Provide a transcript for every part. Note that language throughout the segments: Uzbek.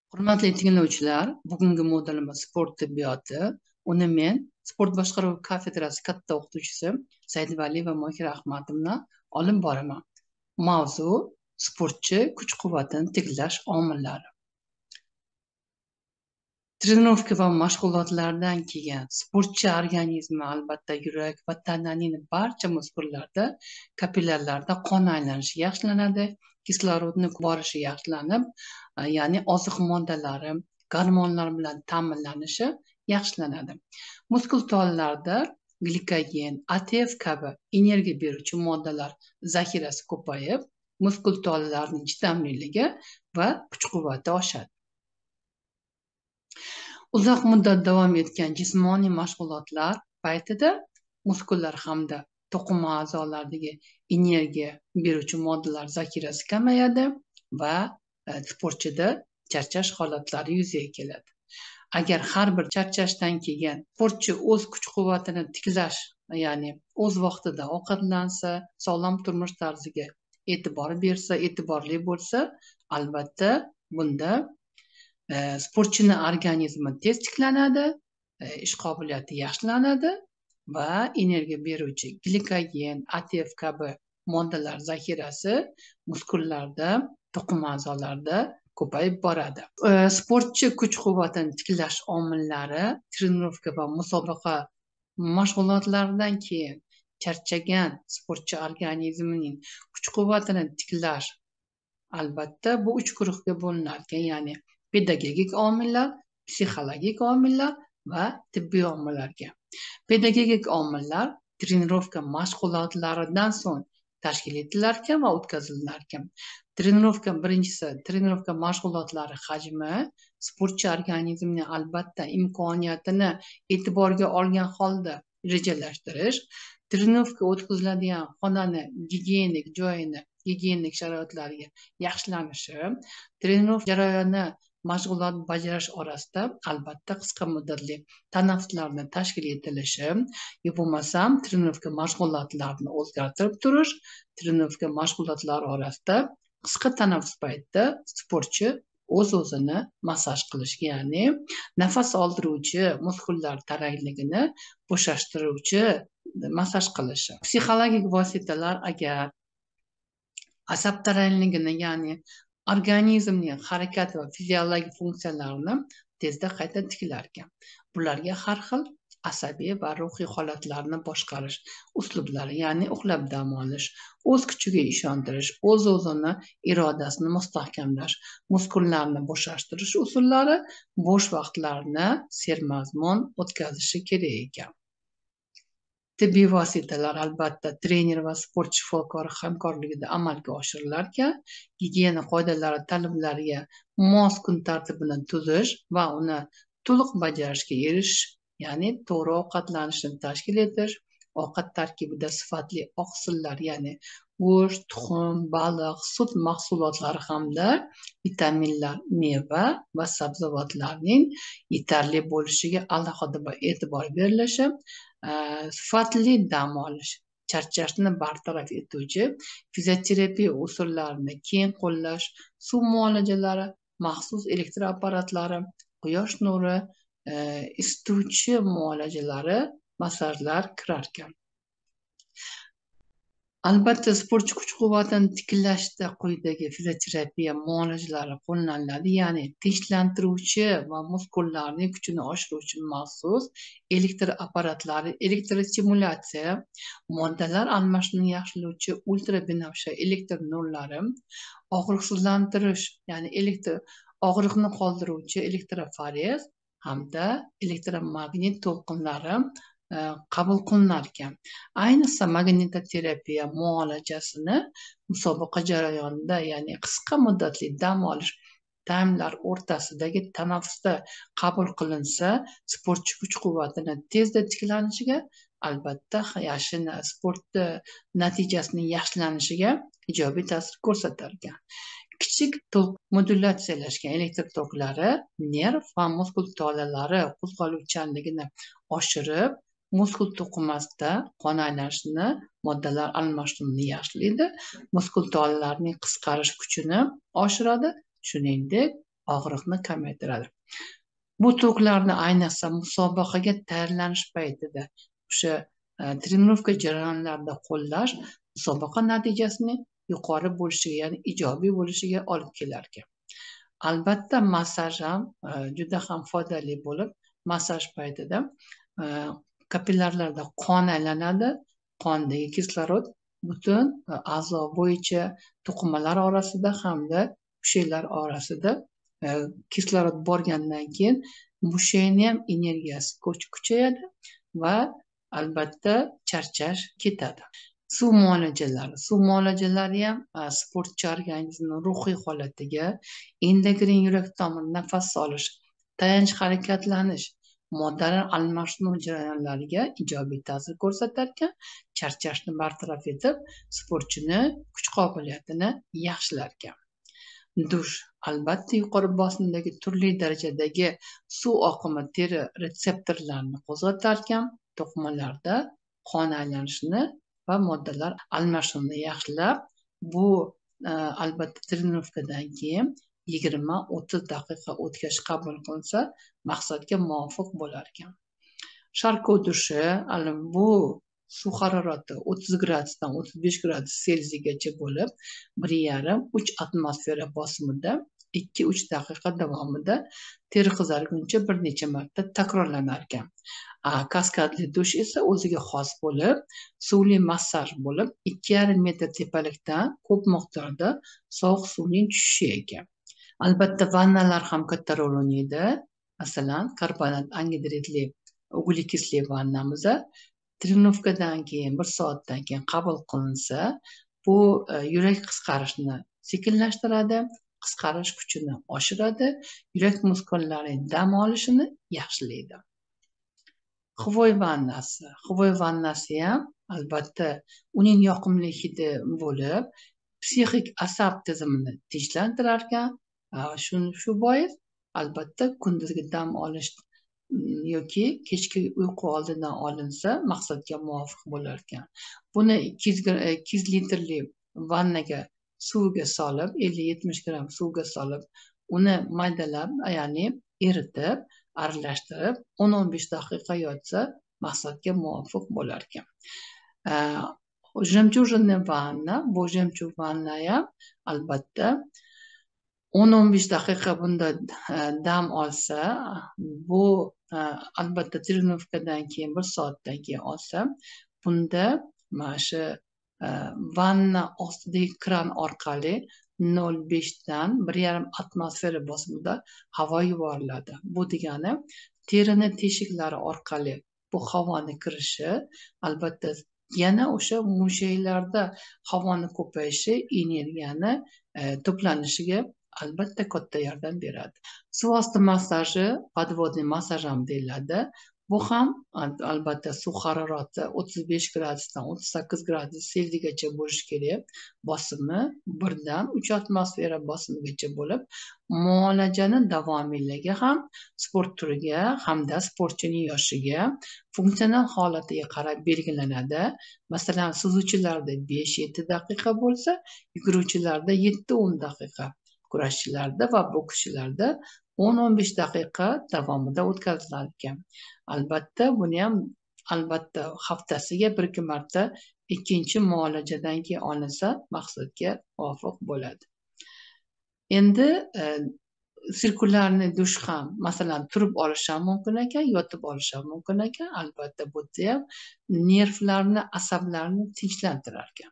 Hurmatli tinglovchilar, bugungi modulimiz sport tibbiyoti. Uni men sport boshqaruvi kafedrasi katta o'qituvchisi Saidvaliyeva Mohira Ahmad bilan olib boraman. Mavzu: sportchi kuch-quvvatini tiklash omillari. Trenirovka va mashg'ulotlardan keyin sportchi organizmi, albatta yurak va tananing barcha muskullarida, kapillyarlarda qon aylanishi yaxshilanadi, kislorodni borishi yaxshilanib, ya'ni oziq moddalari, gormonlar bilan ta'minlanishi yaxshilanadi. Muskul tollarda glikogen, ATF kabi energiya beruvchi moddalar zaxirasi ko'payib, muskul tollarning chidamliligi va kuch-quvvati oshadi. Uzoq muddat davom etgan jismoniy mashg'ulotlar paytida muskullar hamda to'qima a'zolardagi energiya beruvchi moddalar zaxirasi kamayadi va sportchida charchash holatlari yuzaga keladi. Agar har bir charchashdan keyin sportchi o'z kuch-quvvatini tiklash, ya'ni o'z vaqtida ovqatlansa, sog'lom turmush tarziga e'tibor bersa, e'tiborli bo'lsa, albatta bunda sportchini organizmi tez tiklanadi, ish qobiliyati yaxshilanadi va energiya beruvchi glikogen, ATF kabi moddalar zaxirasi muskullarda, to'qima a'zolarda ko'payib boradi. Sportchi kuch-quvvatini tiklash omillari: trenirovka va musobaqa mashg'ulotlaridan keyin charchagan sportchi organizmining kuch-quvvatini tiklash, albatta bu 3 guruhga bo'linar ekan, ya'ni pedagogik omillar, psixologik omillar va tibbiy omillarga. Pedagogik omillar trenirovka mashg'ulotlaridan so'ng tashkil etilar ekan va o'tkazilar ekan. Birinchisi, trenirovka mashg'ulotlari hajmi, sportchi organizmining albatta imkoniyatini e'tiborga olgan holda rejalashtirish, trenirovka o'tkaziladigan xonani gigiyenik joyini, gigiyenik sharoitlariga yaxshilanishi, trenirovka jarayoni mashg'ulot bajarish orasida albatta qisqa muddatli tanaffuslarni tashkil etilishi, bo'lmasam trenirovka mashg'ulotlarini o'zgartirib turish, trenirovka mashg'ulotlari orasida qisqa tanaffus paytida sportchi o'z-o'zini massaj qilish, ya'ni nafas oldiruvchi muskullar tarangligini bo'shashtiruvchi massaj qilishi. Psixologik vositalar: agar asab tarangligini, ya'ni organizmning harakat va fiziologik funksiyalarini tezda qayta tiklar ekan. Bularga har xil asabiy va ruhiy holatlarni boshqarish uslublari, ya'ni uxlab dam olish, o'z kuchiga ishontirish, o'z-o'zini irodasini mustahkamlash, muskullarni bo'shashtirish usullari bo'sh vaqtlarni sermazmun o'tkazishi kerak ekan. Tibbiy vositalar albatta trener va sport shifokori hamkorligida amalga oshirilar ekan. Gigiyena qoidalari talablariga mos kun tartibini tuzish va uni to'liq bajarishga erishish, ya'ni to'g'ri ovqatlanishni tashkil etish, ovqat tarkibida sifatli oqsillar, ya'ni go'sht, tuxum, baliq, sut mahsulotlari hamda vitaminlar, meva va sabzavotlarning yetarli bo'lishiga alohida e'tibor berilishi, sifatli dam olish, charchashni bartaraf etuvchi fizioterapiya usullarini keng qo'llash, suv muolajalari, maxsus elektr apparatlari, quyosh nuri, isituvchi muolajalari, massajlar kirar ekan. Albatta sportchi kuch-quvvatini tiklashda quyidagi fizioterapiya muolajalari qo'llaniladi, ya'ni tinchlantiruvchi va muskullarning kuchini oshiruvchi maxsus elektr apparatlari, elektrostimulyatsiya, moddalar almashinuvini yaxshilovchi ultrabinafsha elektr nurlari, og'riqsizlantirish, ya'ni og'riqni qoldiruvchi elektroforez hamda elektromagnit to'lqinlari qabul qilinar ekan. Ayniqsa magnitoterapiya muolajasini musobaqa jarayonida, ya'ni qisqa muddatli dam olish taymlar o'rtasidagi tanaffusda qabul qilinsa, sportchi kuch-quvvatini tezda tiklanishiga, albatta sportda natijasining yaxshilanishiga ijobiy ta'sir ko'rsatar ekan. Kichik tok modulyatsiyalashgan elektr toklari nerv va muskul tolalari qo'zg'aluvchanligini oshirib, muskul to'qimasida qon aylanishini, moddalar almashinuvini yaxshilaydi, muskul tolalarining qisqarish kuchini oshiradi, shuningdek og'riqni kamaytiradi. Bu to'klarni ayniqsa musobaqaga tayyorlanish paytida o'sha trenirovka jarayonlarida qo'llash musobaqa natijasini yuqori bo'lishiga, ya'ni ijobiy bo'lishiga olib kelar ekan. Albatta massaj ham juda ham foydali bo'lib, massaj paytida kapillyarlarda qon aylanadi, qondagi kislorod butun a'zo bo'yicha to'qimalar orasida hamda mushaklar orasida kislorod borgandan keyin mushakni ham energiyasi kuchayadi va albatta charchash ketadi. Suv muolajalari ham sportchi organizmni ruhiy holatiga, endokrin yurak tomir nafas olish, tayanch harakatlanish, moddalar almashinuv jarayonlariga ijobiy ta'sir ko'rsatar ekan, charchashni bartaraf etib, sportchini kuch qobiliyatini yaxshilar ekan. Dush albatta yuqori bosimdagi turli darajadagi suv oqimi teri retseptorlarini qo'zg'atar ekan, to'qimalarda qon aylanishini va moddalar almashinuvini yaxshilab, bu albatta trenirovkadan keyin 20-30 daqiqa o'tgach qabul qilinsa maqsadga muvofiq bo'lar ekan. Sharko dushi bu suv harorati 30 gradusdan 35 gradus Selsigacha bo'lib, 1,5-3 atmosfera bosimida 2-3 daqiqa davomida teri qizarguncha bir necha marta takrorlanar ekan. Kaskadli dush esa o'ziga xos bo'lib, suvli massaj bo'lib, 2,5 metr tepalikdan ko'p miqdorda sovuq suvning tushishi ekan. Albatta vannalar ham katta rol o'ynaydi. Masalan, karbonat angidridli ugлекислый vannamiz trenirovkadan keyin 1 soatdan keyin qabul qilinsa, bu yurak qisqarishni sekinlashtiradi, qisqarish kuchini oshiradi, yurak muskullarining dam olishini yaxshilaydi. Xvoy vannasi ham albatta uning yoqimli hidi bo'lib, psixik asab tizimini tinchlantirar ekan. Shu bois albatta kunduzgi dam olish yoki kechki uyqu oldidan olinsa maqsadga muvofiq bo'lar ekan. Buni 200 litrli vannaga suvga solib, 50-70 gram suvga solib, uni maydalab, ya'ni eritib, aralashtirib 10-15 daqiqa yotsa maqsadga muvofiq bo'lar ekan. Жемчужная vanna, bu jemchug vanna ham albatta 10-15 daqiqa bunda dam olsa, bu albatta trenirovkadan keyin 1 soatdan keyin olsa, bunda mana shu vanna ostidagi kran orqali 0,5 dan 1,5 atmosfera bosimida havo yuboriladi. Bu degani terini teshiklari orqali bu havoni kirishi, albatta yana o'sha mushaklarda havoni ko'payishi energiyani to'planishiga albatta katta yordam beradi. Suv osti massaji, podvodniy massaj ham deyiladi. Bu ham albatta suv harorati 35 gradusdan 38 gradus Selsigacha bo'lishi kerak. Bosimi 1 dan 3 atmosfera bosimigacha bo'lib, muolajani davomiyligi ham sport turiga hamda sportchining yoshiga, funksional holatiga qarab belgilanadi. Masalan, suzuvchilarda 5-7 daqiqa bo'lsa, yuguruvchilarda 7-10 daqiqa, kurashchilarda va bokschilarda 10-15 daqiqa davomida o'tkaziladi ekan. Albatta, buni ham albatta haftasiga 1-2 marta ikkinchi muolajadan keyin olinsa maqsadga muvofiq bo'ladi. Endi sirkulyarniy dush ham masalan turib olish ham mumkin ekan, yotib olish ham mumkin ekan. Albatta bu ham nervlarni, asablarni tinchlantirar ekan.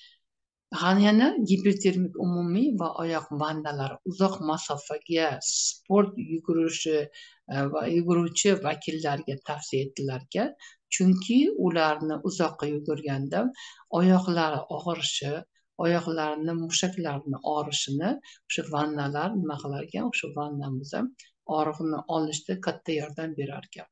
Yana gipertermik umumiy va oyoq vannalari uzoq masofaga sport yuguruvchi vakillarga tavsiya etilar ekan, chunki ularni uzoqqa yugurganda oyoqlari og'rishi, oyoqlarini, mushaklarini og'rishini o'sha vannalar nima qilar ekan, o'sha vannamiz ham og'riqni olishda katta yordam berar ekan.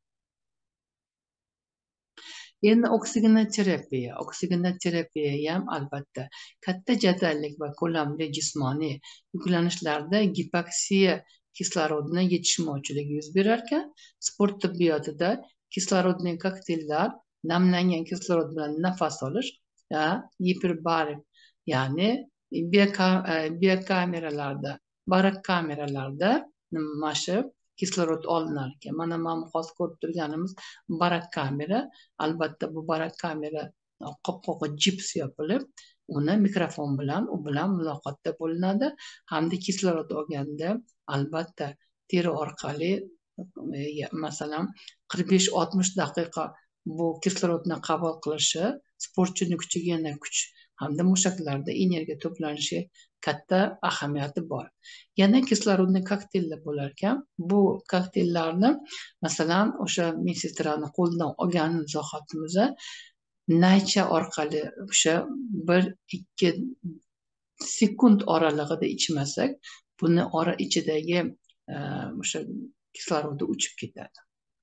Endi oksigenoterapia ham albatta katta jadallik va ko'lamli jismoniy yuklanishlarda gipoksiya kislorodni yetishmovchiligi yuz berar ekan. Sport tibbiyotida kislorodli kokteyllar namlangan kislorod bilan nafas olish, giperbarik, ya'ni biokameralarda, barak kameralarda mana shu kislorod olinar ekan. Mana hozir ko'rib turganimiz barak kamera. Albatta bu barak kamera qopqog'i jips yopilib, uni mikrofon bilan u bilan muloqotda bo'linadi hamda kislorod olganda albatta teri orqali masalan 45-60 daqiqa bu kislorodni qabul qilishi sportchini kuchiga yana kuch hamda mushaklarda energiya to'planishi katta ahamiyati bor. Yana kislorodni kokteyller bo'lar ekan. Bu kokteyllarni masalan o'sha medsestrani qo'lidan olgan zahotimizda naycha orqali o'sha 1-2 sekund oralig'ida ichmasak, buni ora ichidagi o'sha kislorodni uchib ketadi.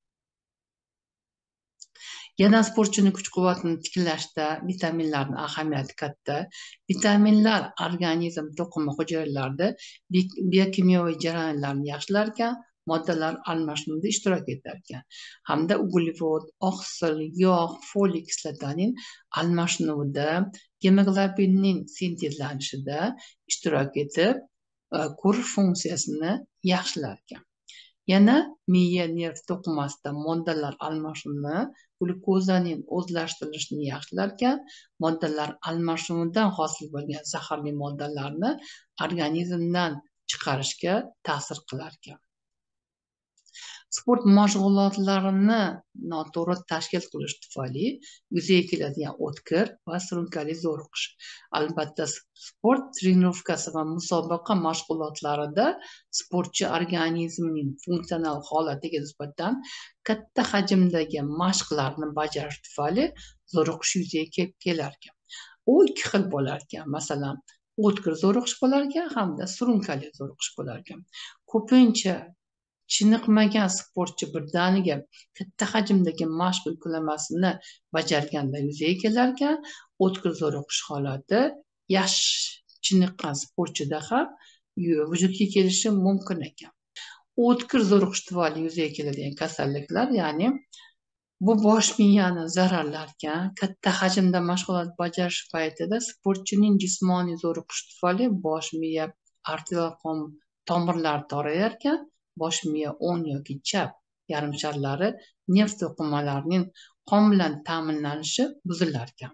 Yana sportchini kuch-quvvatini tiklashda vitaminlarning ahamiyati katta. Vitaminlar organizm to'qima hujayralarida biokimyoviy jarayonlarni yaxshilar ekan, moddalar almashinuvida ishtirok etar ekan. Hamda uglevod, oqsil, yog', folik kislotaning almashinuvida, gemoglobinning sintezlanishida ishtirok etib, ko'rish funksiyasini yaxshilar ekan. Yana miya nerv to'qimasida moddalar almashinuvini, glukozaning o'zlashtirilishini yaxshilar ekan, moddalar almashinuvidan hosil bo'lgan zaharli moddalarni organizmdan chiqarishga ta'sir qilar ekan. Sport mashg'ulotlarini noto'g'ri tashkil qilish tufayli yuzaga keladigan o'tkir va surunkali zo'riqish. Albatta, sport trenirovkasi va musobaqa mashg'ulotlarida sportchi organizmining funksional holatiga nisbatan katta hajmdagi mashqlarni bajarish tufayli zo'riqish yuzaga kelar ekan. U ikki xil bo'lar ekan. Masalan, o'tkir zo'riqish bo'lar ekan hamda surunkali zo'riqish bo'lar ekan. Ko'pincha chiniqmagan sportchi birdaniga katta hajmdagi mashq yuklamasini bajarganda yuzaga kelar ekan. O'tkir zo'riqish holati yaxshi chiniqqan sportchida ham vujudga kelishi mumkin ekan. O'tkir zo'riqish tufayli yuzaga keladigan kasalliklar, ya'ni bu bosh miyani zararlarkan, katta hajmda mashg'ulot bajarish paytida sportchining jismoniy zo'riqishi tufayli bosh miya arterial qon tomirlari torayar ekan, bosh miya o'ng yoki chap yarim sharlari nerv to'qimalarining qon bilan ta'minlanishi buzilar ekan.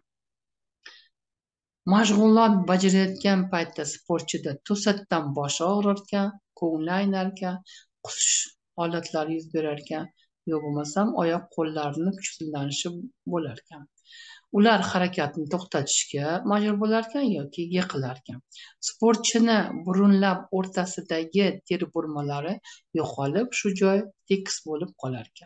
Mashg'ulot bajarayotgan paytda sportchida to'satdan boshi og'rir ekan, ko'ngli aynar ekan, qusish holatlari yuz berar ekan, yo bo'lmasam oyoq qo'llarini kuchsizlanishi bo'lar ekan. Ular harakatni to'xtatishga majbur bo'lar ekan yoki yiqilar ekan. Sportchini burunlab o'rtasidagi teri burmalari yo'qolib, shu joy tekis bo'lib qolar ekan.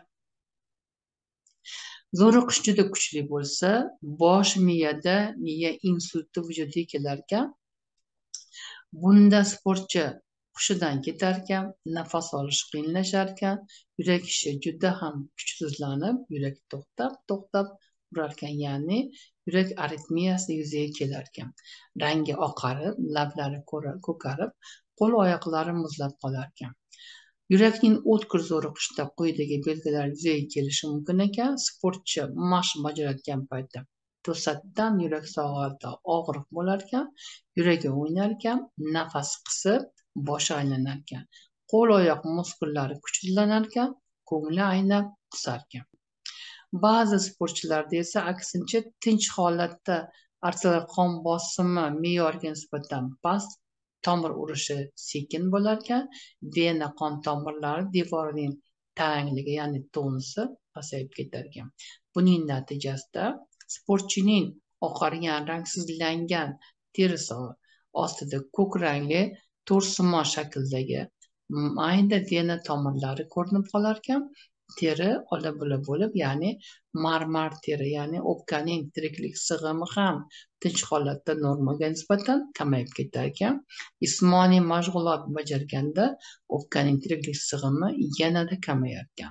Zo'riqish juda kuchli bo'lsa, bosh miyada miya insulti vujudga kelar ekan. Bunda sportchi hushidan ketar ekan, nafas olish qiyinlashar ekan, yurak ishi juda ham kuchsizlanib, yurak to'xtab urar ekan, ya'ni yurak aritmiyasi yuzaga kelar ekan. Rangi oqarib, lablari ko'karib, qo'l-oyoqlari muzlab qolar ekan. Yurakning o'tkir zo'riqishda quyidagi belgilar yuzaga kelishi mumkin ekan. Sportchi mashq bajarayotgan paytda to'satdan yurak sohasida og'riq bo'lar ekan, yuragi o'ynar ekan, nafas qisib, boshi aylanar ekan, qo'l-oyoq muskullari kuchsizlanar ekan, ko'ngli aynab qusar ekan. Ba'zi sportchilarda esa aksincha tinch holatda arterial qon bosimi me'yorga nisbatan past, tomir urishi sekin bo'lar ekan, vena qon tomirlari devorining tarangligi, ya'ni tonusi pasayib ketar ekan. Buning natijasida sportchining oqargan, rangsizlangan terisi ostida ko'k rangli to'rsimon shakldagi mayda vena tomirlari ko'rinib qolar ekan. Teri ola-bula bo'lib, ya'ni marmar teri, ya'ni o'pkaning tiriklik sig'imi ham tinch holatda normaga nisbatan kamayib ketar ekan. Jismoniy mashg'ulot bajarganda o'pkaning tiriklik sig'imi yanada kamayar ekan.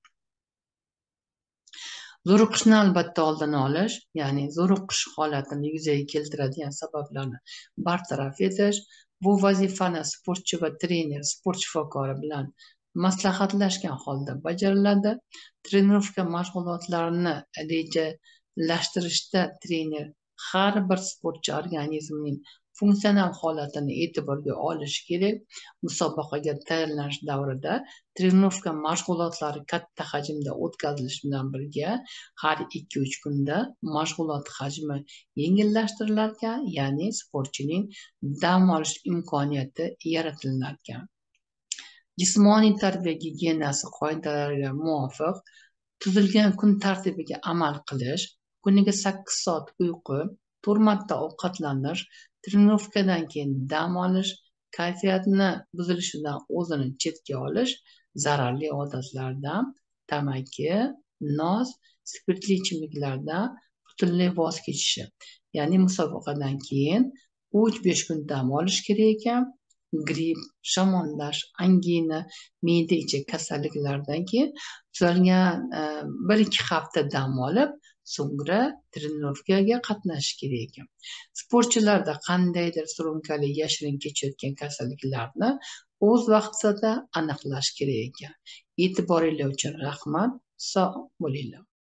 Zo'riqishni albatta oldini olish, ya'ni zo'riqish holatini yuzaga keltiradigan sabablarni bartaraf etish, bu vazifani sportchi va trener, sport shifokori bilan maslahatlashgan holda bajariladi. Trenirovka mashg'ulotlarini rejalashtirishda trener har bir sportchi organizmining funksional holatini e'tiborga olish kerak. Musobaqaga tayyorlanish davrida trenovka mashg'ulotlari katta hajmda o'tkazilishi bilan birga har 2-3 kunda mashg'ulot hajmi yengillashtirilar ekan, ya'ni sportchining dam olish imkoniyati yaratilar ekan. Jismoniy tarbiya gigiyenasi qoidalariga muvofiq tuzilgan kun tartibiga amal qilish, kuniga 8 soat uyqu, 4 marta ovqatlanish, trenovkadan keyin dam olish, kayfiyatni buzilishidan o'zini chetga olish, zararli odatlardan tamaki, nos, spirtli ichimliklardan butunlay voz kechishi. Ya'ni musobaqadan keyin 3-5 kun dam olish kerak ekan. Gripp, shamollash, angina, me'da ichak kasalliklaridan keyin tuzalgan 1-2 hafta dam olib, so'ngra trenovkaga qatnashish kerak ekan. Sportchilarda qandaydir surunkali yashirin kechayotgan kasalliklarni o'z vaqtida aniqlash kerak ekan. E'tiboringlar uchun rahmat. Sog' bo'linglar.